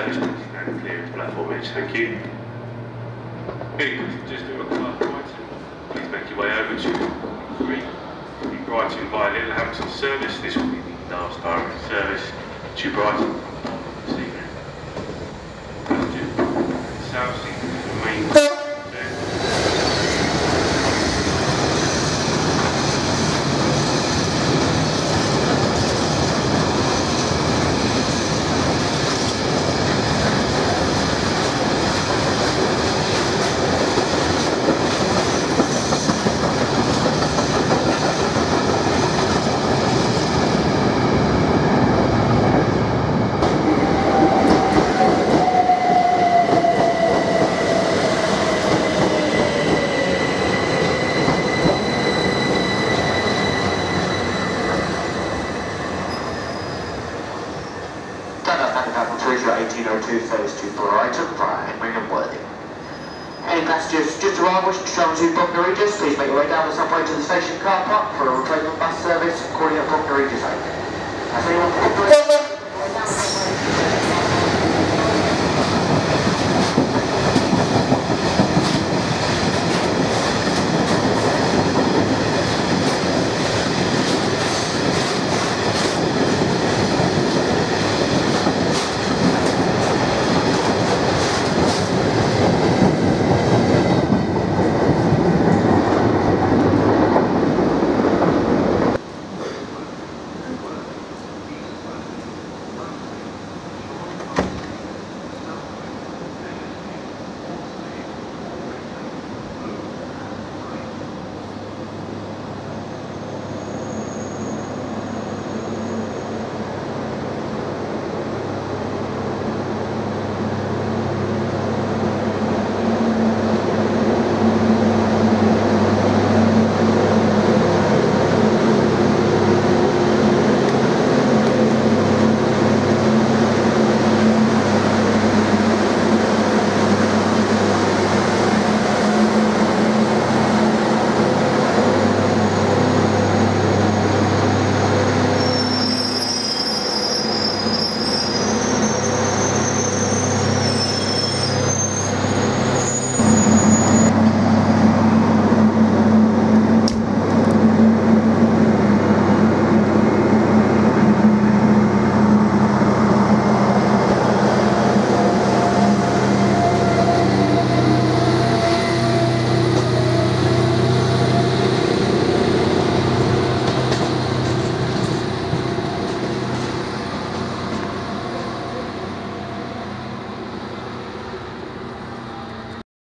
service and clearance platform edge. Thank you. Any questions, just do a car Brighton. Please make your way over to 3. The Brighton via Littlehampton service. This will be the last direct service to Brighton this evening. Passengers, South Sea remain. Service to Brighton via Henry and Worthing. Any passengers just arrived wishing to travel to Bognor Regis, please make your way down the subway to the station car park for a return bus service calling at Bognor Regis only. As anyone from Bognor Regis